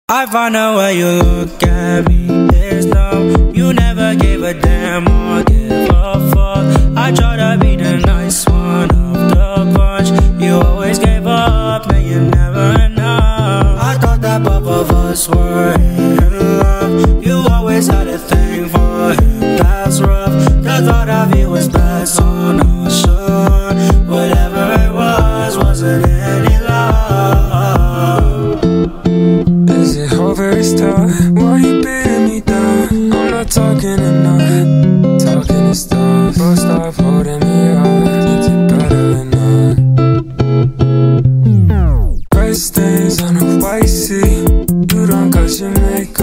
I find out why you look at me this dumb. You never gave a damn or give a fuck. I try to be the nice one of the bunch. You always gave up, man, you never enough. I thought that both of us were in love. You always had a thing for him, that's rough. The thought of you was bad, so not sure. Whatever it was, wasn't any love. Is it over, start? Why you beating me down? I'm not talking enough. Talking is tough. But stop holding me up. Think you better than not. Red stains on a white sea. You don't got your makeup